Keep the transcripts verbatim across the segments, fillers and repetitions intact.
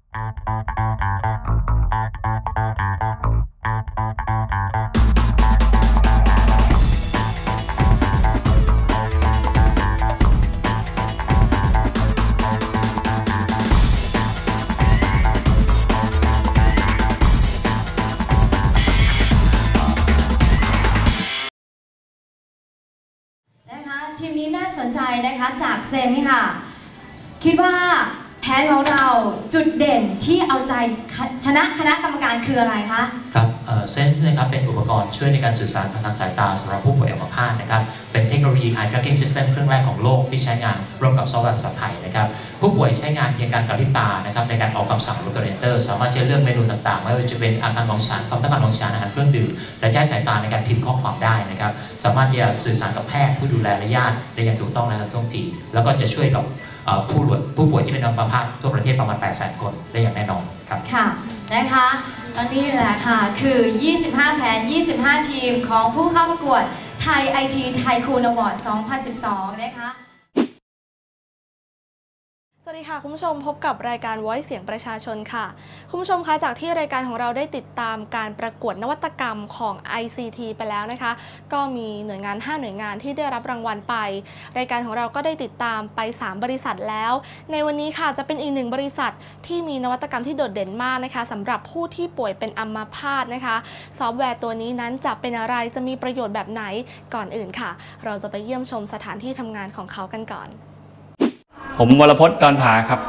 ทีมนี้น่าสนใจนะคะจากเซนนี่ค่ะคิดว่าแผนของเราจุดเด่นที่เอาใจชนะคณะกรรมการคืออะไรคะครับเซนส์นะครับเป็นอุปกรณ์ช่วยในการสื่อสารทางสายตาสำหรับผู้ป่วยอัมพาตนะครับเป็นเทคโนโลยี Eye Tracking System เครื่องแรกของโลกที่ใช้งานร่วมกับซอฟต์แวร์ภาษาไทยนะครับผู้ป่วยใช้งานเพียงการกระพริบตานะครับในการออกคำสั่งลูกเรนเตอร์สามารถจะเลือกเมนูต่างๆไม่ว่าจะเป็นอาการของฉันความต้องการของฉันอาหารเครื่องดื่มและใช้สายตาในการพิมพ์ข้อความได้นะครับสามารถจะสื่อสารกับแพทย์ผู้ดูแลและญาติได้อย่างถูกต้องและทันท่วงทีแล้วก็จะช่วยกับผู้ป่วยผู้ป่วยที่เป็นอัมพาตทั่วประเทศประมาณ แปดแสน คนได้อย่างแน่นอนครับค่ะนะคะตอนนี้แหละค่ะคือยี่สิบห้าแผนยี่สิบห้าทีมของผู้เข้าประกวดไทย ไอ ที ไทยคูนอวอร์ด สองพันสิบสอง นะคะสวัสดีค่ะคุณผู้ชมพบกับรายการ Voice เสียงประชาชนค่ะคุณผู้ชมคะจากที่รายการของเราได้ติดตามการประกวดนวัตกรรมของ ไอ ซี ที ไปแล้วนะคะก็มีหน่วยงานห้าหน่วยงานที่ได้รับรางวัลไปรายการของเราก็ได้ติดตามไปสามบริษัทแล้วในวันนี้ค่ะจะเป็นอีกหนึ่งบริษัทที่มีนวัตกรรมที่โดดเด่นมากนะคะสำหรับผู้ที่ป่วยเป็นอัมพาตนะคะซอฟต์แวร์ตัวนี้นั้นจะเป็นอะไรจะมีประโยชน์แบบไหนก่อนอื่นค่ะเราจะไปเยี่ยมชมสถานที่ทำงานของเขากันก่อนผมวรพจน์ดอนผาครับ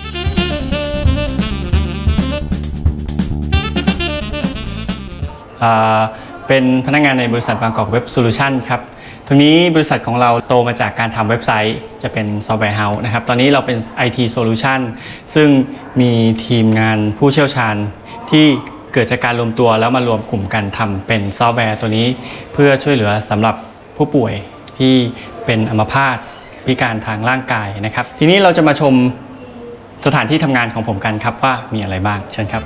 เป็นพนักงานในบริษัทบางกอกเว็บโซลูชันครับตรงนี้บริษัทของเราโตมาจากการทำเว็บไซต์จะเป็นซอฟต์แวร์เฮาส์นะครับตอนนี้เราเป็น ไอ ที Solution ซึ่งมีทีมงานผู้เชี่ยวชาญที่เกิดจากการรวมตัวแล้วมารวมกลุ่มกันทำเป็นซอฟต์แวร์ตัวนี้เพื่อช่วยเหลือสำหรับผู้ป่วยที่เป็นอัมพาตพิการทางร่างกายนะครับทีนี้เราจะมาชมสถานที่ทำงานของผมกันครับว่ามีอะไรบ้างเชิญครับ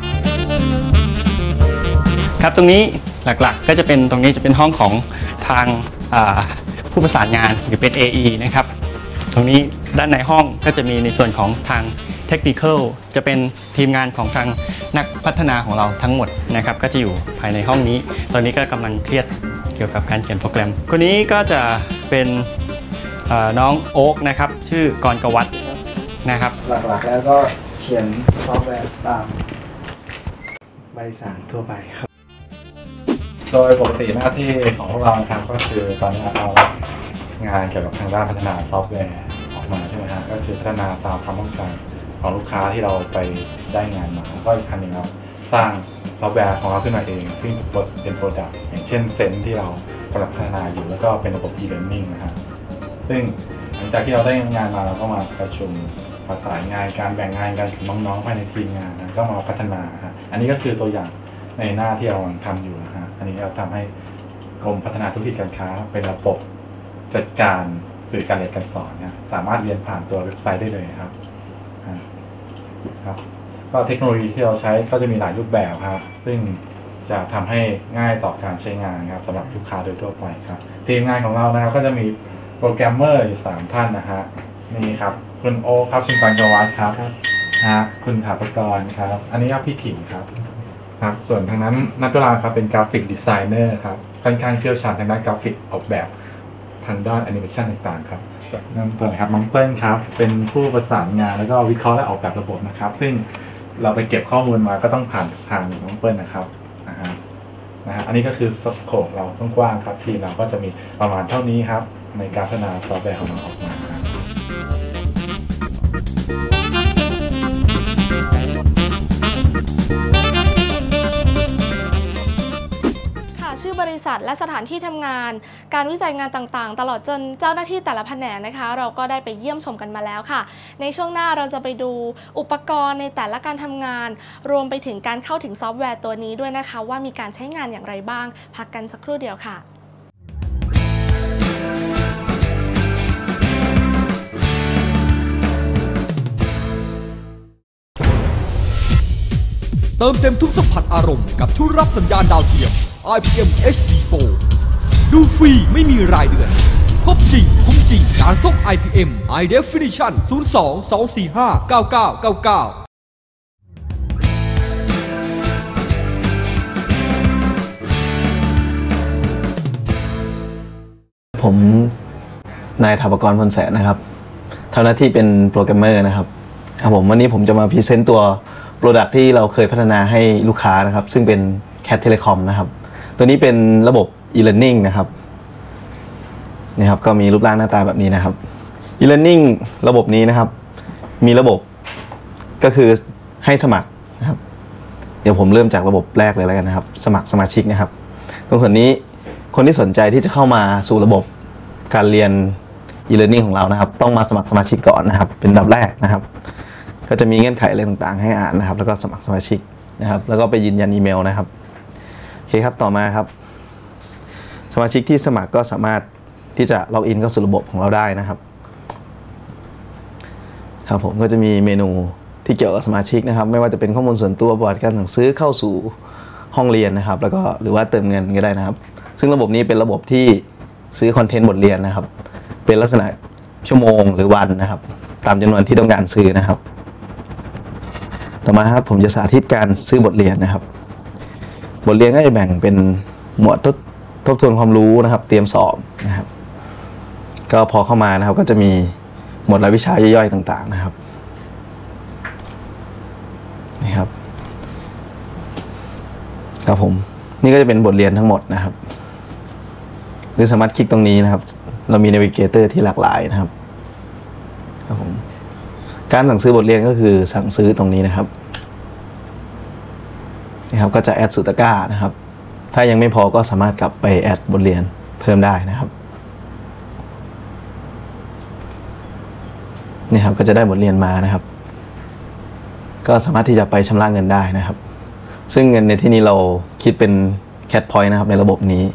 ครับตรงนี้หลักๆก็จะเป็นตรงนี้จะเป็นห้องของทางผู้ประสานงานหรือเป็น เอ อี นะครับตรงนี้ด้านในห้องก็จะมีในส่วนของทางเทคนิคอลจะเป็นทีมงานของทางนักพัฒนาของเราทั้งหมดนะครับก็จะอยู่ภายในห้องนี้ตอนนี้ก็กำลังเครียดเกี่ยวกับการเขียนโปรแกรมคนนี้ก็จะเป็นน้องโอ๊กนะครับชื่อกรกวัฒน์นะครับหลักๆแล้วก็เขียนซอฟต์แวร์ตามใบสั่งทั่วไปครับโดยปกติหน้าที่ของพวกเราครับก็คือตอนนี้เรางานเกี่ยวกับทางด้านพัฒนาซอฟต์แวร์ออกมาใช่ไหมฮะก็คือพัฒนาตามความต้องการของลูกค้าที่เราไปได้งานมาก็อีกคันหนึ่งเราสร้างซอฟต์แวร์ของเราขึ้นมาเองซึ่งเป็นโปรดักต์อย่างเช่นเซนที่เรากำลังพัฒนาอยู่แล้วก็เป็นระบบ e-learning นะฮะซึ่งหลังจากที่เราได้งานมาเราก็มาประชุมประสานงานการแบ่งงานกันกับน้องๆภายในทีมงานนะก็มาพัฒนาฮะอันนี้ก็คือตัวอย่างในหน้าที่เราทำอยู่นะฮะอันนี้เราทำให้กรมพัฒนาธุรกิจการค้าเป็นระบบจัดการสื่อการเรียนการสอนนะสามารถเรียนผ่านตัวเว็บไซต์ได้เลยครับครับก็เทคโนโลยีที่เราใช้ก็จะมีหลายรูปแบบครับซึ่งจะทำให้ง่ายต่อการใช้งานครับสำหรับลูกค้าโดยทั่วไปครับทีมงานของเรานะครับก็จะมีโปรแกรมเมอร์อยู่สามท่านนะฮะนี่ครับคุณโอครับคุณกรกวัฒน์ครับฮะคุณถาปกรณ์ครับอันนี้ครับพี่ขิงครับครับส่วนทางนั้นนักดุลาครับเป็นกราฟิกดีไซเนอร์ครับค่อนข้างเชี่ยวชาญทางด้านกราฟิกออกแบบทางด้านแอนิเมชันต่างๆครับนั่นตัวนะครับน้องเปิ้ลครับเป็นผู้ประสานงานแล้วก็วิเคราะห์และออกแบบระบบนะครับซึ่งเราไปเก็บข้อมูลมาก็ต้องผ่านทางน้องเปิ้ลนะครับนะฮะนะฮะอันนี้ก็คือสโคปเรากว้างๆครับทีมเราก็จะมีประมาณเท่านี้ครับในการพัฒนาซอฟต์แวร์ของเราออกมาชื่อบริษัทและสถานที่ทำงานการวิจัยงานต่างๆตลอดจนเจ้าหน้าที่แต่ละแผนกนะคะเราก็ได้ไปเยี่ยมชมกันมาแล้วค่ะในช่วงหน้าเราจะไปดูอุปกรณ์ในแต่ละการทำงานรวมไปถึงการเข้าถึงซอฟต์แวร์ตัวนี้ด้วยนะคะว่ามีการใช้งานอย่างไรบ้างพักกันสักครู่เดียวค่ะเติมเต็มทุกสัมผัสอารมณ์กับทุกรับสัญญาณดาวเทียม ไอ พี เอ็ม เอช ดี โปร ดูฟรีไม่มีรายเดือนครบจริงคุ้มจริงการส่ง ไอ พี เอ็ม High Definition ศูนย์ สอง สอง สี่ ห้า เก้า เก้า เก้า เก้าผมนายถาปกร พลแสนนะครับทำหน้าที่เป็นโปรแกรมเมอร์นะครับครับผมวันนี้ผมจะมาพรีเซนต์ตัวโปรดักที่เราเคยพัฒนาให้ลูกค้านะครับซึ่งเป็น Cat Telecom นะครับตัวนี้เป็นระบบ e-learning นะครับนี่ครับก็มีรูปร่างหน้าตาแบบนี้นะครับ e-learning ระบบนี้นะครับมีระบบก็คือให้สมัครนะครับเดี๋ยวผมเริ่มจากระบบแรกเลยแล้วกันนะครับสมัครสมาชิกนะครับตรงส่วนนี้คนที่สนใจที่จะเข้ามาสู่ระบบการเรียน e-learning ของเรานะครับต้องมาสมัครสมาชิกก่อนนะครับเป็นอันดับแรกนะครับก็จะมีเงื่อนไขอะไรต่างๆให้อ่านนะครับแล้วก็สมัครสมาชิกนะครับแล้วก็ไปยืนยันอีเมลนะครับโอเคครับต่อมาครับสมาชิกที่สมัครก็สามารถที่จะล็อกอินเข้าสู่ระบบของเราได้นะครับครับผมก็จะมีเมนูที่เกี่ยวกับสมาชิกนะครับไม่ว่าจะเป็นข้อมูลส่วนตัวประวัติการสั่งซื้อเข้าสู่ห้องเรียนนะครับแล้วก็หรือว่าเติมเงินก็ได้นะครับซึ่งระบบนี้เป็นระบบที่ซื้อคอนเทนต์บทเรียนนะครับเป็นลักษณะชั่วโมงหรือวันนะครับตามจำนวนที่ต้องการซื้อนะครับต่อมาครับผมจะสาธิตการซื้อบทเรียนนะครับบทเรียนก็จะแบ่งเป็นหมวดทบทบทวนความรู้นะครับเตรียมสอบนะครับก็พอเข้ามานะครับก็จะมีหมวดรายวิชาย่อยๆต่างๆนะครับนี่ครับครับผมนี่ก็จะเป็นบทเรียนทั้งหมดนะครับหรือสามารถคลิกตรงนี้นะครับเรามี Navigator ที่หลากหลายนะครับครับผมการสั่งซื้อบทเรียนก็คือสั่งซื้อตรงนี้นะครับนี่ครับก็จะแอดสู่ตะกร้านะครับถ้ายังไม่พอก็สามารถกลับไปแอดบทเรียนเพิ่มได้นะครับนี่ครับก็จะได้บทเรียนมานะครับก็สามารถที่จะไปชำระเงินได้นะครับซึ่งเงินในที่นี้เราคิดเป็น Cat Point นะครับในระบบนี้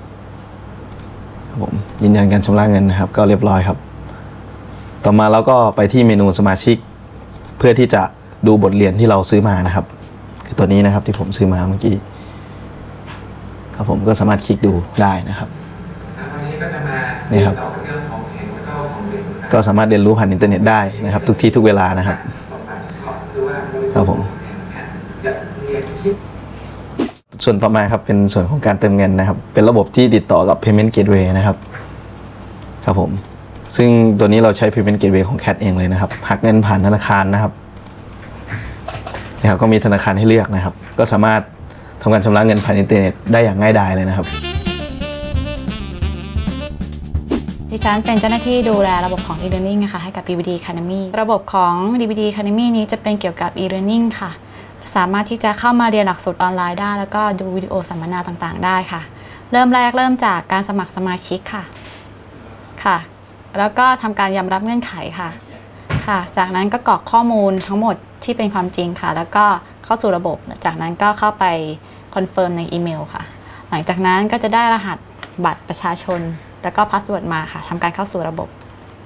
ผมยืนยันการชำระเงินนะครับก็เรียบร้อยครับต่อมาเราก็ไปที่เมนูสมาชิกเพื่อที่จะดูบทเรียนที่เราซื้อมานะครับคือตัวนี้นะครับที่ผมซื้อมาเมื่อกี้ครับผมก็สามารถคลิกดูได้นะครับนี่ครับก็สามารถเรียนรู้ผ่านอินเทอร์เน็ตได้นะครับทุกที่ทุกเวลานะครับครับผมส่วนต่อมาครับเป็นส่วนของการเติมเงินนะครับเป็นระบบที่ติดต่อกับ Payment Gateway นะครับครับผมซึ่งตัวนี้เราใช้ Payment Gateway ของ Cat เองเลยนะครับหักเงินผ่านธนาคารนะครับนะครับก็มีธนาคารให้เลือกนะครับก็สามารถทำการชำระเงินผ่านอินเทอร์เน็ตได้อย่างง่ายดายเลยนะครับดิฉันเป็นเจ้าหน้าที่ดูแลระบบของ e-learning นะคะให้กับ ดี วี ดี Academy ระบบของ ดี วี ดี Academy นี้จะเป็นเกี่ยวกับ e-learning ค่ะสามารถที่จะเข้ามาเรียนหลักสูตรออนไลน์ได้แล้วก็ดูวิดีโอสัมมนาต่างๆได้ค่ะเริ่มแรกเริ่มจากการสมัครสมาชิกค่ะค่ะแล้วก็ทำการยอมรับเงื่อนไขค่ะค่ะจากนั้นก็กรอกข้อมูลทั้งหมดที่เป็นความจริงค่ะแล้วก็เข้าสู่ระบบจากนั้นก็เข้าไปคอนเฟิร์มในอีเมลค่ะหลังจากนั้นก็จะได้รหัสบัตรประชาชนแล้วก็พาสเวิร์ดมาค่ะทำการเข้าสู่ระบบ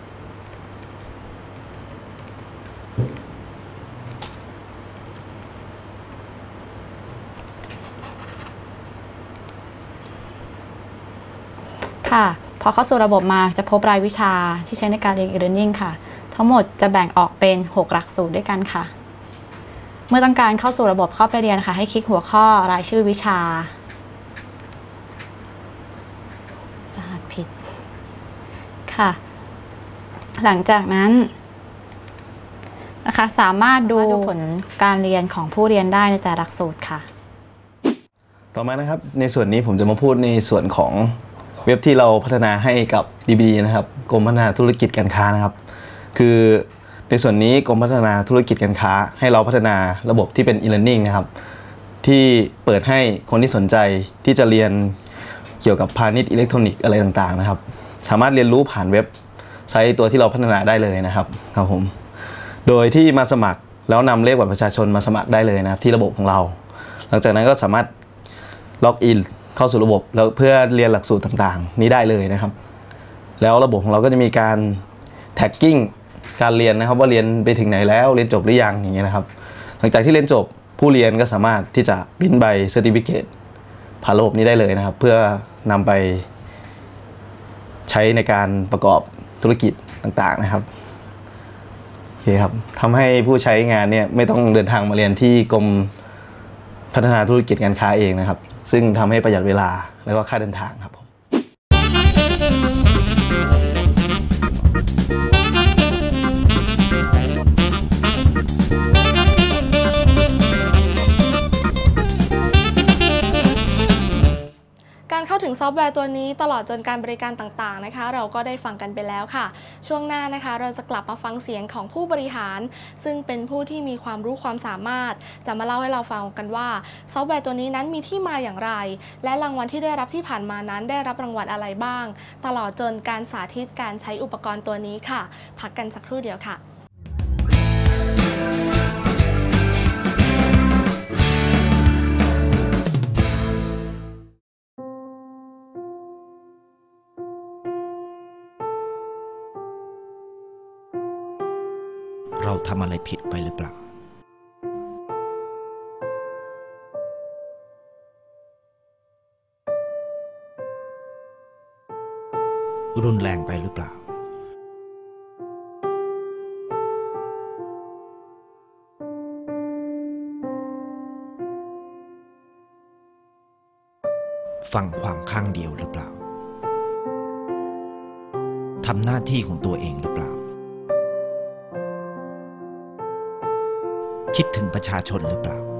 ค่ะพอเข้าสู่ระบบมาจะพบรายวิชาที่ใช้ในการเรียน e-learning ค่ะทั้งหมดจะแบ่งออกเป็นหกหลักสูตรด้วยกันค่ะเมื่อต้องการเข้าสู่ระบบเข้าไปเรียนค่ะให้คลิกหัวข้อรายชื่อวิชารหัสผิดค่ะหลังจากนั้นนะคะสามารถดูผลการเรียนของผู้เรียนได้ในแต่หลักสูตรค่ะต่อมานะครับในส่วนนี้ผมจะมาพูดในส่วนของเว็บที่เราพัฒนาให้กับ ดี บี ดี นะครับกรมพัฒนาธุรกิจการค้านะครับคือในส่วนนี้กรมพัฒนาธุรกิจการค้าให้เราพัฒนาระบบที่เป็น e-learning นะครับที่เปิดให้คนที่สนใจที่จะเรียนเกี่ยวกับพาณิชย์อิเล็กทรอนิกส์อะไรต่างๆนะครับสามารถเรียนรู้ผ่านเว็บไซต์ตัวที่เราพัฒนาได้เลยนะครับครับผมโดยที่มาสมัครแล้วนำเลขบัตรประชาชนมาสมัครได้เลยนะครับที่ระบบของเราหลังจากนั้นก็สามารถล็อกอินเข้าสู่ระบบแล้วเพื่อเรียนหลักสูตรต่างๆนี้ได้เลยนะครับแล้วระบบของเราก็จะมีการแท็กกิ้งการเรียนนะครับว่าเรียนไปถึงไหนแล้วเรียนจบหรือยังอย่างเงี้ยนะครับหลังจากที่เรียนจบผู้เรียนก็สามารถที่จะปริ้นใบเซอร์ติฟิเคตผ่านระบบนี้ได้เลยนะครับเพื่อนำไปใช้ในการประกอบธุรกิจต่างๆนะครับโอเคครับทำให้ผู้ใช้งานเนี่ยไม่ต้องเดินทางมาเรียนที่กรมพัฒนาธุรกิจการค้าเองนะครับซึ่งทำให้ประหยัดเวลาแล้วก็ค่าเดินทางครับผมฟต์แวร์ตัวนี้ตลอดจนการบริการต่างๆนะคะเราก็ได้ฟังกันไปแล้วค่ะช่วงหน้านะคะเราจะกลับมาฟังเสียงของผู้บริหารซึ่งเป็นผู้ที่มีความรู้ความสามารถจะมาเล่าให้เราฟังกันว่าซอฟต์แวร์ตัวนี้นั้นมีที่มาอย่างไรและรางวัลที่ได้รับที่ผ่านมานั้นได้รับรางวัลอะไรบ้างตลอดจนการสาธิตการใช้อุปกรณ์ตัวนี้ค่ะพักกันสักครู่เดียวค่ะเราทำอะไรผิดไปหรือเปล่ารุนแรงไปหรือเปล่าฟังความข้างเดียวหรือเปล่าทำหน้าที่ของตัวเองหรือเปล่าคิดถึงประชาชนหรือเปล่า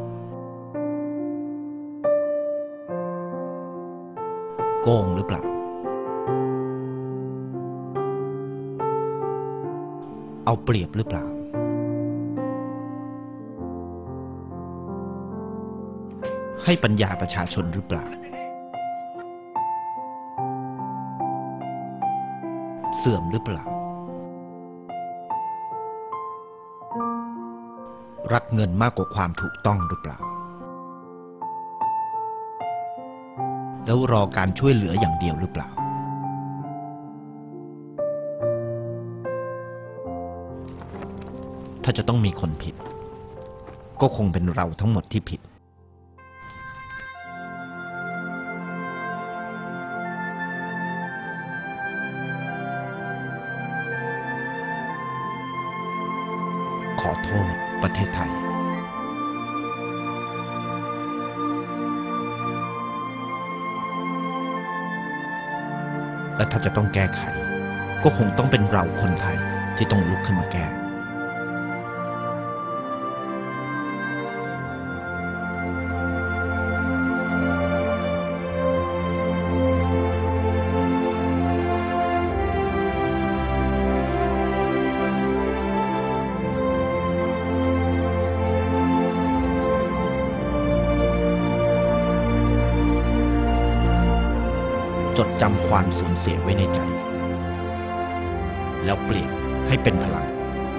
โกงหรือเปล่าเอาเปรียบหรือเปล่าให้ปัญญาประชาชนหรือเปล่าเสื่อมหรือเปล่ารักเงินมากกว่าความถูกต้องหรือเปล่าแล้วรอการช่วยเหลืออย่างเดียวหรือเปล่าถ้าจะต้องมีคนผิดก็คงเป็นเราทั้งหมดที่ผิดขอโทษประเทศไทยและถ้าจะต้องแก้ไขก็คงต้องเป็นเราคนไทยที่ต้องลุกขึ้นมาแก้จดจำความสูญเสียไว้ในใจแล้วเปลี่ยนให้เป็นพลัง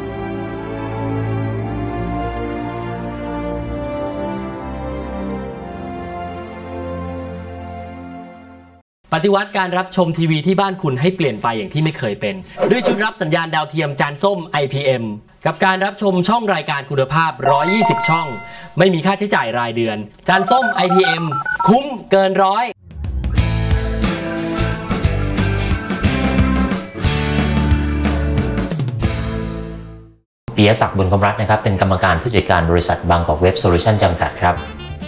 ปฏิวัติการรับชมทีวีที่บ้านคุณให้เปลี่ยนไปอย่างที่ไม่เคยเป็นด้วยชุดรับสัญญาณดาวเทียมจานส้ม ไอ พี เอ็ม กับการรับชมช่องรายการคุณภาพหนึ่งร้อยยี่สิบช่องไม่มีค่าใช้จ่ายรายเดือนจานส้ม ไอ พี เอ็ม คุ้มเกินร้อยปิยศักดิ์บุญคำรัตน์นะครับเป็นกรรมการผู้จัดการบริษัทบางกอกเว็บโซลูชันจำกัดครับ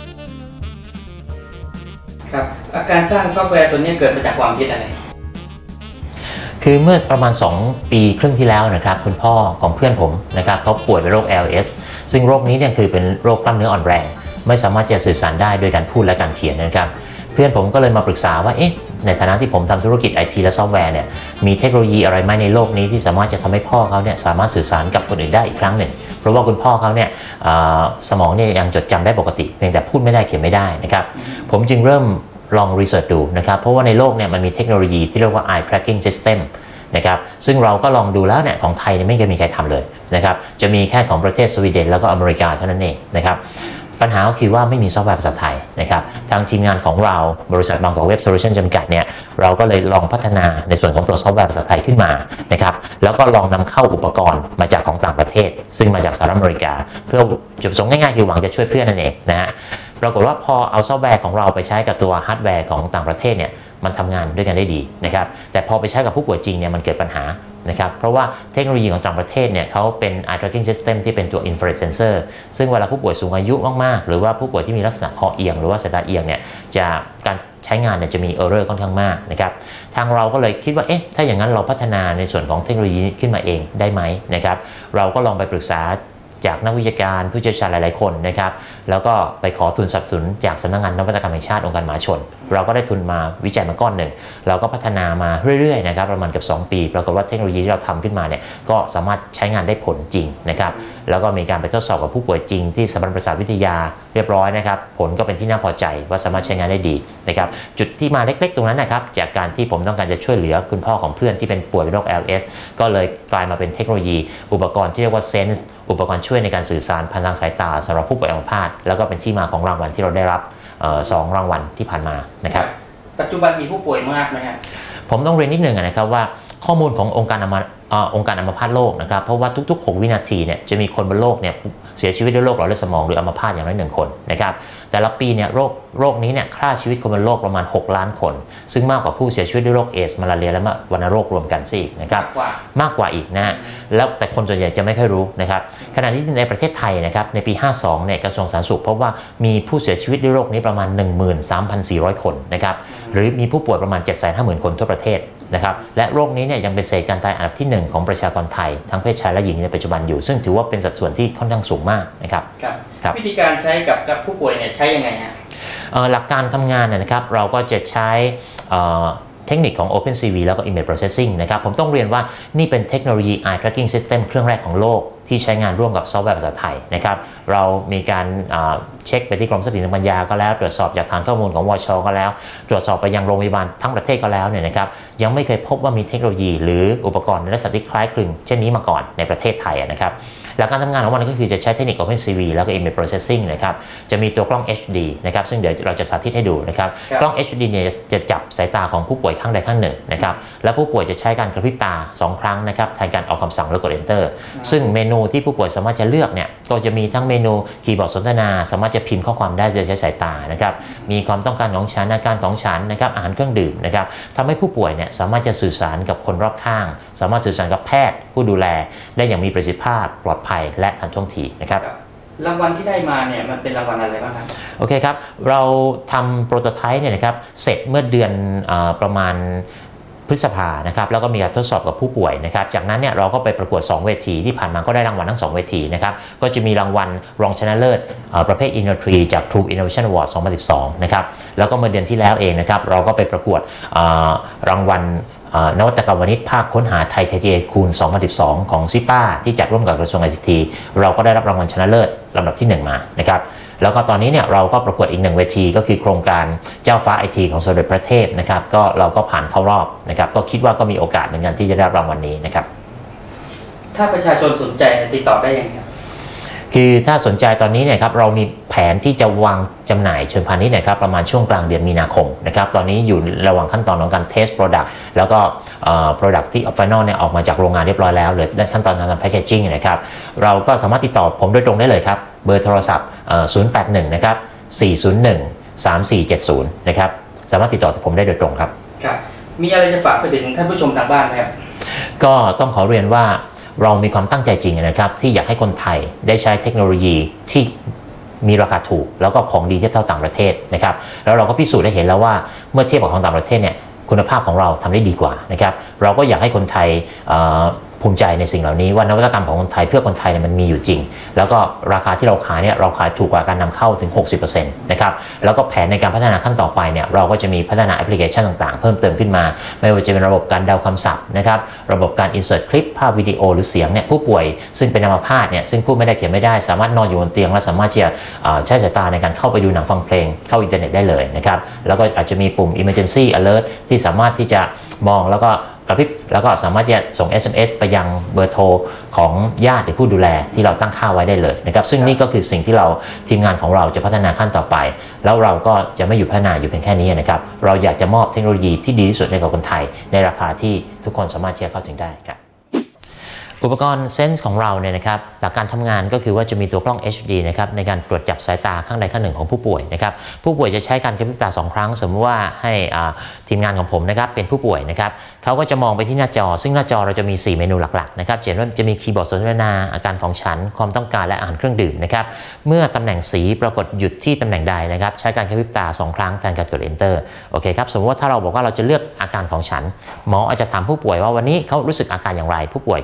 ครับการสร้างซอฟต์แวร์ตัวนี้เกิดมาจากความคิดอะไรคือเมื่อประมาณสองปีครึ่งที่แล้วนะครับคุณพ่อของเพื่อนผมนะครับเขาป่วยเป็นโรค แอล เอส ซึ่งโรคนี้เนี่ยคือเป็นโรคกล้ามเนื้ออ่อนแรงไม่สามารถจะสื่อสารได้โดยการพูดและการเขียนนะครับเพื่อนผมก็เลยมาปรึกษาว่าเอ๊ะในฐานะที่ผมทำธุรกิจ ไอ ที และซอฟต์แวร์เนี่ยมีเทคโนโลยีอะไรไหมในโลกนี้ที่สามารถจะทำให้พ่อเขาเนี่ยสามารถสื่อสารกับคนอื่นได้อีกครั้งหนึ่งเพราะว่าคุณพ่อเขาเนี่ยสมองเนี่ยยังจดจำได้ปกติเพียงแต่พูดไม่ได้เขียนไม่ได้นะครับผมจึงเริ่มลองรีเสิร์ชดูนะครับเพราะว่าในโลกเนี่ยมันมีเทคโนโลยีที่เรียกว่า eye tracking system นะครับซึ่งเราก็ลองดูแล้วเนี่ยของไทยเนี่ยไม่เคยมีใครทำเลยนะครับจะมีแค่ของประเทศสวีเดนแล้วก็อเมริกาเท่านั้นเองนะครับปัญหาก็คือว่าไม่มีซอฟต์แวร์ภาษาไทยนะครับทางทีมงานของเราบริษัทบางกอกเว็บโซลูชันจำกัดเนี่ยเราก็เลยลองพัฒนาในส่วนของตัวซอฟต์แวร์ภาษาไทยขึ้นมานะครับแล้วก็ลองนำเข้าอุปกรณ์มาจากของต่างประเทศซึ่งมาจากสหรัฐอเมริกาเพื่อจุดประสงค์ง่ายๆคือหวังจะช่วยเพื่อนนั่นเองนะฮะปรากฏว่าพอเอาซอฟต์แวร์ของเราไปใช้กับตัวฮาร์ดแวร์ของต่างประเทศเนี่ยมันทำงานด้วยกันได้ดีนะครับแต่พอไปใช้กับผู้ป่วยจริงเนี่ยมันเกิดปัญหานะครับเพราะว่าเทคโนโลยีของต่างประเทศเนี่ยเขาเป็น eye tracking system ที่เป็นตัว infrared sensor ซึ่งเวลาผู้ป่วยสูงอายุมากๆหรือว่าผู้ป่วยที่มีลักษณะคอเอียงหรือว่าสายตาเอียงเนี่ยจะการใช้งานเนี่ยจะมี error ค่อนข้างมากนะครับทางเราก็เลยคิดว่าเอ๊ะถ้าอย่างนั้นเราพัฒนาในส่วนของเทคโนโลยีขึ้นมาเองได้ไหมนะครับเราก็ลองไปปรึกษาจากนักวิชาการผู้เชี่ยวชาญหลายๆคนนะครับแล้วก็ไปขอทุนสนับสนุนจากสำนักงานนวัตกรรมแห่งชาติองค์การมหาชนเราก็ได้ทุนมาวิจัยมาก้อนหนึ่งเราก็พัฒนามาเรื่อยๆนะครับประมาณเกือบสองปีปรากฏว่าเทคโนโลยีที่เราทำขึ้นมาเนี่ยก็สามารถใช้งานได้ผลจริงนะครับแล้วก็มีการไปทดสอบกับผู้ป่วยจริงที่สถาบันประสาทวิทยาเรียบร้อยนะครับผลก็เป็นที่น่าพอใจว่าสามารถใช้งานได้ดีนะครับจุดที่มาเล็กๆตรงนั้นนะครับจากการที่ผมต้องการจะช่วยเหลือคุณพ่อของเพื่อนที่เป็นป่วยเป็นโรค แอล เอส ก็เลยกลายมาเป็นเทคโนโลยีอุปกรณ์ที่เรียกว่าเซนส์อุปกรณ์ช่วยในการสื่อสารผ่านทางสายตาสำหรับผู้ป่วยอัมพาตแล้วก็เป็นที่มาของรางวัลที่เราได้รับสองรางวัลที่ผ่านมานะครับปัจจุบันมีผู้ป่วยมากไหมครับผมต้องเรียนนิดนึงนะครับว่าข้อมูลขององค์การอัมองค์การอัมพาตโลกนะครับเพราะว่าทุกๆหกวินาทีเนี่ยจะมีคนบนโลกเนี่ยเสียชีวิตด้วยโรคหลอดเลือดสมองหรืออัมพาตอย่างน้อยหนึ่งคนนะครับแต่ละปีเนี่ยโรคโรคนี้เนี่ยฆ่าชีวิตคนบนโลกประมาณหกล้านคนซึ่งมากกว่าผู้เสียชีวิตด้วยโรคเอดส์มาลาเรียและวัณโรครวมกันซะอีกนะครับมากกว่าอีกนะแล้วแต่คนส่วนใหญ่จะไม่ค่อยรู้นะครับขณะที่ในประเทศไทยนะครับในปีห้าสิบสองเนี่ยกระทรวงสาธารณสุขพบว่ามีผู้เสียชีวิตด้วยโรคนี้ประมาณ หนึ่งหมื่นสามพันสี่ร้อย คนนะครับหรือมีผู้ป่วยประมาณ เจ็ดแสนห้าหมื่น คนทั่วประเทศนะครับและโรคนี้เนี่ยยังเป็นสาเหตุการตายอันดับที่หนึ่งของประชากรไทยทั้งเพศชายและหญิงในปัจจุบันอยู่ซึ่งถือว่าเป็นสัดส่วนที่ค่อนข้างสูงมากนะครับครับวิธีการใช้กับกับผู้ป่วยเนี่ยใช้ยังไงฮะหลักการทำงานนะครับเราก็จะใช้เทคนิคของ OpenCV แล้วก็ Image Processing นะครับผมต้องเรียนว่านี่เป็นเทคโนโลยี Eye Tracking System เครื่องแรกของโลกที่ใช้งานร่วมกับซอฟต์แวร์ภาษาไทยนะครับเรามีการเช็คไปที่กรมทรัพย์สินทางปัญญาก็แล้วตรวจสอบจากฐานข้อมูลของวชก็แล้วตรวจสอบไปยังโรงพยาบาลทั้งประเทศก็แล้วเนี่ยนะครับยังไม่เคยพบว่ามีเทคโนโลยีหรืออุปกรณ์ในลักษณะที่คล้ายคลึงเช่นนี้มาก่อนในประเทศไทยนะครับหลักการทำงานของมันก็คือจะใช้เทคนิค OpenCV แล้วก็ Image Processing นะครับจะมีตัวกล้อง เอช ดี นะครับซึ่งเดี๋ยวเราจะสาธิตให้ดูนะครับกล้อง เอช ดี เนี่ยจะจับสายตาของผู้ป่วยข้างใดข้างหนึ่งนะครับและผู้ป่วยจะใช้การกระพริบตาสองครั้งนะครับแทนการออกคำสั่งแล้วกด Enter ซึ่งเมนูที่ผู้ป่วยสามารถจะเลือกเนี่ยก็จะมีทั้งเมนูคีย์บอร์ดสนทนาสามารถจะพิมพ์ข้อความได้โดยใช้สายตานะครับมีความต้องการของฉันอาการของฉันนะครับอาหารเครื่องดื่มนะครับทำให้ผู้ป่วยเนี่ยสามารถจะสื่อสารกับคนรอบข้างสามารถสื่อสารกับแพทย์ผู้ดูแลได้อย่างมีประสิทธิภาพปลอดภัยและทันท่วงทีนะครับรางวัลที่ได้มาเนี่ยมันเป็นรางวัลอะไรบ้างครับโอเคครับเราทำโปรโตไทป์เนี่ยนะครับเสร็จเมื่อเดือนประมาณพฤษภานะครับแล้วก็มีการทดสอบกับผู้ป่วยนะครับจากนั้นเนี่ยเราก็ไปประกวดสองเวทีที่ผ่านมาก็ได้รางวัลทั้งสองเวทีนะครับก็จะมีรางวัลรองชนะเลิศประเภท Industry จาก True Innovation Award สองพันสิบสองนะครับแล้วก็เมื่อเดือนที่แล้วเองนะครับเราก็ไปประกวดรางวัลนวัตกรรมวณิชภาคค้นหาไทย ที ที เอ คูณ สองพันสิบสอง ของซิป้าที่จัดร่วมกับกระทรวง ไอ ซี ที เราก็ได้รับรางวัลชนะเลิศลำดับที่หนึ่งมานะครับแล้วก็ตอนนี้เนี่ยเราก็ประกวดอีกหนึ่งเวทีก็คือโครงการเจ้าฟ้า ไอ ที ของสมเด็จพระเทพนะครับก็เราก็ผ่านเข้ารอบนะครับก็คิดว่าก็มีโอกาสเหมือนกันที่จะได้รับรางวัลนี้นะครับถ้าประชาชนสนใจติดต่อได้ยังไงคือถ้าสนใจตอนนี้เนี่ยครับเรามีแผนที่จะวางจำหน่ายเชิงพาณิชย์นะครับประมาณช่วงกลางเดือนมีนาคมนะครับตอนนี้อยู่ระหว่างขั้นตอนของการเทส product แล้วก็ product ที่ final เนี่ยออกมาจากโรงงานเรียบร้อยแล้วเหลือขั้นตอนการทำ packaging นะครับเราก็สามารถติดต่อผมโดยตรงได้เลยครับเบอร์โทรศัพท์ศูนย์ แปด หนึ่งนะครับสี่ ศูนย์ หนึ่ง สาม สี่ เจ็ด ศูนย์นะครับสามารถติดต่อผมได้โดยตรงครับครับมีอะไรจะฝากไปถึงท่านผู้ชมทางบ้านไหมครับก็ต้องขอเรียนว่าเรามีความตั้งใจจริงนะครับที่อยากให้คนไทยได้ใช้เทคโนโลยีที่มีราคาถูกแล้วก็ของดีเทียบเท่าต่างประเทศนะครับแล้วเราก็พิสูจน์ได้เห็นแล้วว่าเมื่อเทียบกับของต่างประเทศเนี่ยคุณภาพของเราทำได้ดีกว่านะครับเราก็อยากให้คนไทยภูมิใจในสิ่งเหล่านี้ว่านวัตกรรมของคนไทยเพื่อคนไทยเนี่ยมันมีอยู่จริงแล้วก็ราคาที่เราขายเนี่ยเราขายถูกกว่าการนำเข้าถึง หกสิบเปอร์เซ็นต์ นะครับแล้วก็แผนในการพัฒนาขั้นต่อไปเนี่ยเราก็จะมีพัฒนาแอปพลิเคชันต่างๆเพิ่มเติมขึ้นมาไม่ว่าจะเป็นระบบการเดาคำศัพท์นะครับระบบการ insert คลิปภาพวิดีโอหรือเสียงเนี่ยผู้ป่วยซึ่งเป็นอัมพาตเนี่ยซึ่งพูดไม่ได้เขียนไม่ได้สามารถนอนอยู่บนเตียงและสามารถที่จะใช้สายตาในการเข้าไปดูหนังฟังเพลงเข้าอินเทอร์เน็ตได้เลยนะครับแล้วก็อาจจะมีปุ่ม emergency alert ที่สามารถที่จะมองแล้วก็กระพริบแล้วก็สามารถจะส่ง เอส เอ็ม เอส ไปยังเบอร์โทรของญาติหรือผู้ดูแลที่เราตั้งค่าไว้ได้เลยนะครับซึ่งนี่ก็คือสิ่งที่เราทีมงานของเราจะพัฒนาขั้นต่อไปแล้วเราก็จะไม่อยู่พัฒนาอยู่เพียงแค่นี้นะครับเราอยากจะมอบเทคโนโลยีที่ดีที่สุดให้กับคนไทยในราคาที่ทุกคนสามารถเชื่อเข้าถึงได้ครับอุปกรณ์เซนส์ของเราเนี่ยนะครับหลักการทำงานก็คือว่าจะมีตัวกล้อง เอช ดี นะครับในการตรวจจับสายตาข้างใดข้างหนึ่งของผู้ป่วยนะครับผู้ป่วยจะใช้การกระพริบตาสองครั้งสมมติว่าให้ทีมงานของผมนะครับเป็นผู้ป่วยนะครับเขาก็จะมองไปที่หน้าจอซึ่งหน้าจอเราจะมีสี่เมนูหลักๆนะครับเช่นว่าจะมีคีย์บอร์ดสนทนาอาการของฉันความต้องการและอาหารเครื่องดื่มนะครับเมื่อตำแหน่งสีปรากฏหยุดที่ตำแหน่งใดนะครับใช้การกระพริบตาสองครั้งแทนการกด enter โอเคครับสมมติว่าถ้าเราบอกว่าเราจะเลือกอาการของฉันหมออาจจะถามผู้ป่วยว่าวันนี้เขารู้สึกอาการอย่างไรผู้ป่วยก็บอกไปที่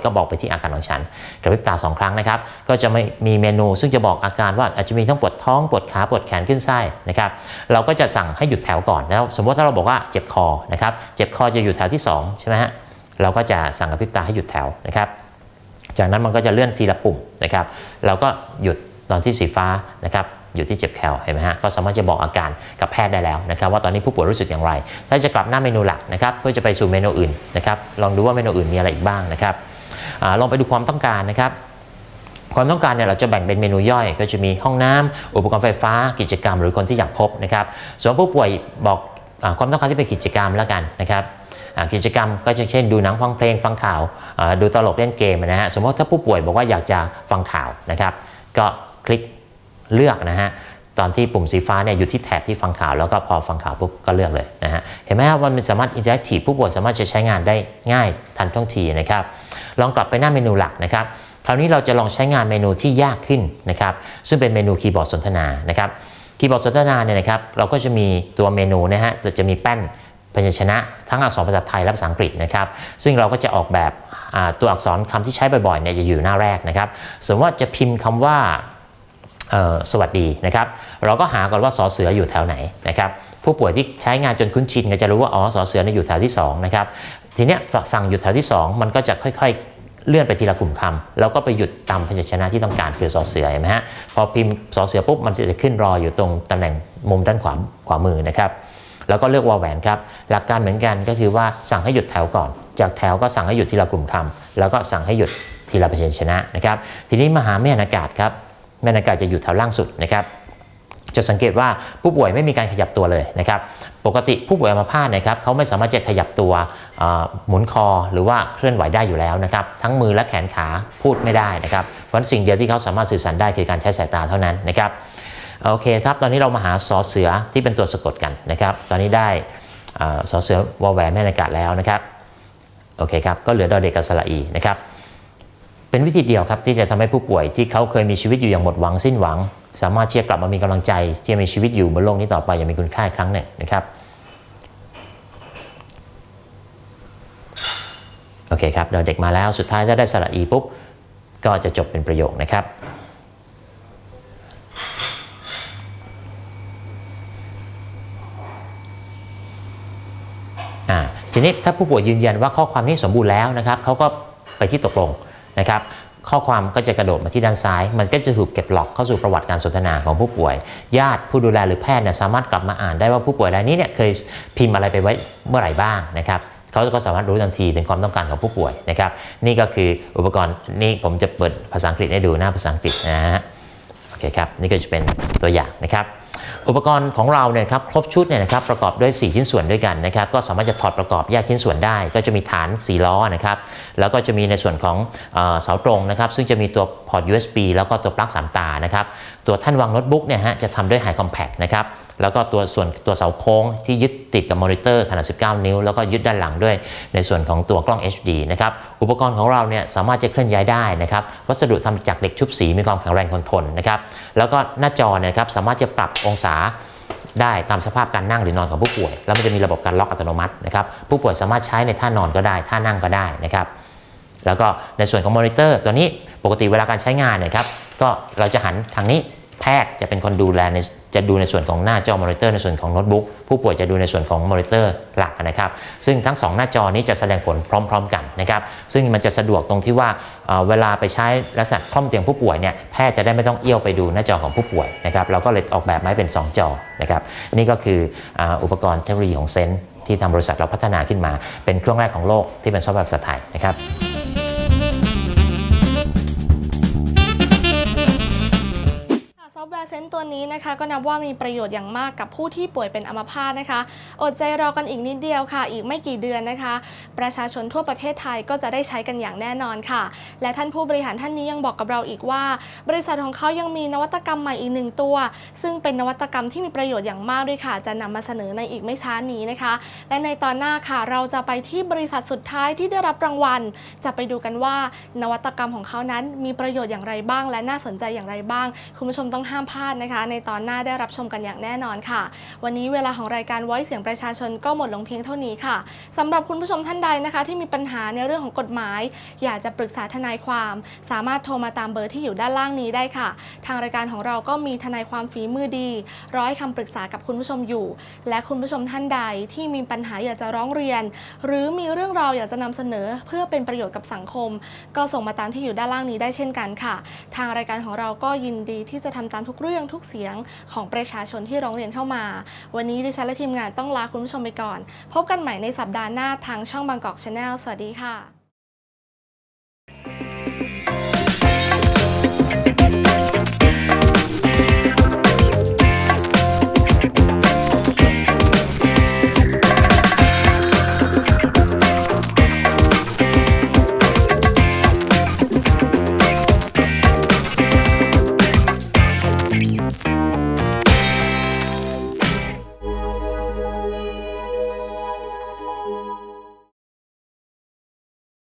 ที่อาการของฉันกระพริบตาสองครั้งนะครับก็จะไม่มีเมนูซึ่งจะบอกอาการว่าอาจจะมีทั้งปวดท้องปวดขาปวดแขนขึ้นไส้นะครับเราก็จะสั่งให้หยุดแถวก่อนแล้วสมมติถ้าเราบอกว่าเจ็บคอนะครับเจ็บคอจะอยู่แถวที่สองใช่ไหมฮะเราก็จะสั่งกระพริบตาให้หยุดแถวนะครับจากนั้นมันก็จะเลื่อนทีละปุ่มนะครับเราก็หยุดตอนที่สีฟ้านะครับอยู่ที่เจ็บแคลเห็นไหมฮะก็สามารถจะบอกอาการกับแพทย์ได้แล้วนะครับว่าตอนนี้ผู้ป่วยรู้สึกอย่างไรถ้าจะกลับหน้าเมนูหลักนะครับเพื่อจะไปสู่เมนูอื่นนะครับลองดูว่าเมนูอื่นมีอะไรอีกบ้างนะครับอลองไปดูความต้องการนะครับความต้องการเนี่ยเราจะแบ่งเป็นเมนูย่อยก็จะมีห้องน้ำอุปกรณ์ไฟฟ้ากิจกรรมหรือคนที่อยากพบนะครับส่วนผู้ป่วยบอกความต้องการที่เป็นกิจกรรมแล้วกันนะครับกิจกรรมก็จะเช่นดูหนังฟังเพลงฟังข่าวดูตลกเล่นเกมนะฮะสมมติถ้าผู้ป่วยบอกว่าอยากจะฟังข่าวนะครับก็คลิกเลือกนะฮะตอนที่ปุ่มสีฟ้าเนี่ยอยู่ที่แถบที่ฟังข่าวแล้วก็พอฟังข่าวปุ๊บก็เลือกเลยนะฮะเห็นไหมว่ามันสามารถอินเทอร์แอคทีฟผู้ป่วยสามารถจะใช้งานได้ง่ายทันท่วงทีนะครับลองกลับไปหน้าเมนูหลักนะครับคราวนี้เราจะลองใช้งานเมนูที่ยากขึ้นนะครับซึ่งเป็นเมนูคีย์บอร์ดสนทนานะครับคีย์บอร์ดสนทนาเนี่ยนะครับเราก็จะมีตัวเมนูนะฮะจะมีแป้นพยัญชนะทั้งอักษรภาษาไทยและภาษาอังกฤษนะครับซึ่งเราก็จะออกแบบตัวอักษรคำที่ใช้บ่อยๆเนี่ยจะอยู่หน้าแรกนะครับสมมติว่าจะพิมพ์คำว่าสวัสดีนะครับเราก็หาก่อนว่าสอเสืออยู่แถวไหนนะครับผู้ป่วยที่ใช้งานจนคุ้นชินก็จะรู้ว่าอ๋อสอเสืออยู่แถวที่สองนะครับทีเนี้ยสั่งอยู่แถวที่สองมันก็จะค่อยๆเลื่อนไปทีละกลุ่มคำแล้วก็ไปหยุดตามพยัญชนะที่ต้องการคือสอเสือเห็นไหมฮะพอพิมพ์สอเสือปุ๊บมันจะขึ้นรออยู่ตรงตำแหน่งมุมด้านขวาขวามือนะครับแล้วก็เลือกวอลแหวนครับหลักการเหมือนกันก็คือว่าสั่งให้หยุดแถวก่อนจากแถวก็สั่งให้หยุดทีละกลุ่มคำแล้วก็สั่งให้หยุดทีละพยัญชนะนะครับทีนี้มาหาแม่นอากาศครับแม่นอากาศจะอยู่แถวล่างสุดนะครับจะสังเกตว่าผู้ป่วยไม่มีการขยับตัวเลยนะครับปกติผู้ป่วยอัมพาตนะครับเขาไม่สามารถจะขยับตัวหมุนคอหรือว่าเคลื่อนไหวได้อยู่แล้วนะครับทั้งมือและแขนขาพูดไม่ได้นะครับเพราะฉะนั้นสิ่งเดียวที่เขาสามารถสื่อสารได้คือการใช้สายตาเท่านั้นนะครับโอเคครับตอนนี้เรามาหาสอเสือที่เป็นตัวสะกดกันนะครับตอนนี้ได้สอเสือวอลแหวนแม่นอากาศแล้วนะครับโอเคครับก็เหลือดอเด็กกับสระอีนะครับเป็นวิธีเดียวครับที่จะทำให้ผู้ป่วยที่เขาเคยมีชีวิตอยู่อย่างหมดหวังสิ้นหวังสามารถที่จะกลับมามีกำลังใจที่จะมีชีวิตอยู่บนโลกนี้ต่อไปอย่างมีคุณค่าอีกครั้งหนึ่งนะครับโอเคครับเราเด็กมาแล้วสุดท้ายถ้าได้สระอีปุ๊บก็จะจบเป็นประโยคนะครับอ่าทีนี้ถ้าผู้ป่วยยืนยันว่าข้อความนี้สมบูรณ์แล้วนะครับเขาก็ไปที่ตกลงนะครับข้อความก็จะกระโดดมาที่ด้านซ้ายมันก็จะถูกเก็บล็อกเข้าสู่ประวัติการสนทนาของผู้ป่วยญาติผู้ดูแลหรือแพทย์เนี่ยสามารถกลับมาอ่านได้ว่าผู้ป่วยรายนี้เนี่ยเคยพิมพ์อะไรไปไว้เมื่อไหร่บ้างนะครับเขาก็สามารถรู้ทันทีถึงความต้องการของผู้ป่วยนะครับนี่ก็คืออุปกรณ์นี่ผมจะเปิดภาษาอังกฤษให้ดูหน้าภาษาอังกฤษนะฮะโอเคครับนี่ก็จะเป็นตัวอย่างนะครับอุปกรณ์ของเราเนี่ยครับครบชุดเนี่ยนะครับประกอบด้วยสี่ชิ้นส่วนด้วยกันนะครับก็สามารถจะถอดประกอบแยกชิ้นส่วนได้ก็จะมีฐานสี่ล้อนะครับแล้วก็จะมีในส่วนของเสาตรงนะครับซึ่งจะมีตัวพอร์ต ยู เอส บี แล้วก็ตัวปลั๊กสามตานะครับตัวท่านวางโน้ตบุ๊กเนี่ยฮะจะทำด้วยไฮคอมแพคนะครับแล้วก็ตัวส่วนตัวเสาโค้งที่ยึดติดกับมอนิเตอร์ขนาดสิบเก้านิ้วแล้วก็ยึดด้านหลังด้วยในส่วนของตัวกล้อง เอช ดี นะครับอุปกรณ์ของเราเนี่ยสามารถจะเคลื่อนย้ายได้นะครับวัสดุทำจากเหล็กชุบสีมีความแข็งแรงทนทนนะครับแล้วก็หน้าจอเนี่ยครับสามารถจะปรับองศาได้ตามสภาพการนั่งหรือนอนของผู้ป่วยแล้วมันจะมีระบบการล็อกอัตโนมัตินะครับผู้ป่วยสามารถใช้ในท่านอนก็ได้ท่านั่งก็ได้นะครับแล้วก็ในส่วนของมอนิเตอร์ตัวนี้ปกติเวลาการใช้งานเนี่ยครับก็เราจะหันทางนี้แพทย์จะเป็นคนดูแลในจะดูในส่วนของหน้าจอมอนิเตอร์ในส่วนของโน้ตบุ๊กผู้ป่วยจะดูในส่วนของมอนิเตอร์หลักนะครับซึ่งทั้งสองหน้าจอนี้จะแสดงผลพร้อมๆกันนะครับซึ่งมันจะสะดวกตรงที่ว่าเวลาไปใช้ลักษณะคล่อมเตียงผู้ป่วยเนี่ยแพทย์จะได้ไม่ต้องเอี้ยวไปดูหน้าจอของผู้ป่วยนะครับเราก็เลยออกแบบมาให้เป็นสองจอนะครับนี่ก็คืออุปกรณ์เทคโนโลยีของเซนส์ที่ทางบริษัทเราพัฒนาขึ้นมาเป็นเครื่องแรกของโลกที่เป็นซอฟต์แวร์ภาษาไทยนะครับซอฟต์แวร์เซนส์ตัวนี้นะคะก็นับว่ามีประโยชน์อย่างมากกับผู้ที่ป่วยเป็นอัมพาตนะคะอดใจรอกันอีกนิดเดียวค่ะอีกไม่กี่เดือนนะคะประชาชนทั่วประเทศไทยก็จะได้ใช้กันอย่างแน่นอนค่ะและท่านผู้บริหารท่านนี้ยังบอกกับเราอีกว่าบริษัทของเขายังมีนวัตกรรมใหม่อีกหนึ่งตัวซึ่งเป็นนวัตกรรมที่มีประโยชน์อย่างมากด้วยค่ะจะนำมาเสนอในอีกไม่ช้านี้นะคะและในตอนหน้าค่ะเราจะไปที่บริษัทสุดท้ายที่ได้รับรางวัลจะไปดูกันว่านวัตกรรมของเขานั้นมีประโยชน์อย่างไรบ้างและน่าสนใจอย่างไรบ้างคุณผู้ชมต้องห้ามพลาดาษณ์นะคะในตอนหน้าได้รับชมกันอย่างแน่นอนค่ะวันนี้เวลาของรายการ Voice เสียงประชาชนก็หมดลงเพียงเท่านี้ค่ะสำหรับคุณผู้ชมท่านใดนะคะที่มีปัญหาในเรื่องของกฎหมายอยากจะปรึกษาทนายความสามารถโทรมาตามเบอร์ที่อยู่ด้านล่างนี้ได้ค่ะทางรายการของเราก็มีทนายความฝีมือดีรอให้คำปรึกษากับคุณผู้ชมอยู่และคุณผู้ชมท่านใดที่มีปัญหาอยากจะร้องเรียนหรือมีเรื่องราวอยากจะนำเสนอเพื่อเป็นประโยชน์กับสังคมก็ส่งมาตามที่อยู่ด้านล่างนี้ได้เช่นกันค่ะทางรายการของเราก็ยินดีที่จะทำตามทุกเรื่องทุกเสียงของประชาชนที่ร้องเรียนเข้ามาวันนี้ดิฉันและทีมงานต้องลาคุณผู้ชมไปก่อนพบกันใหม่ในสัปดาห์หน้าทางช่องบางกอก Channel สวัสดีค่ะ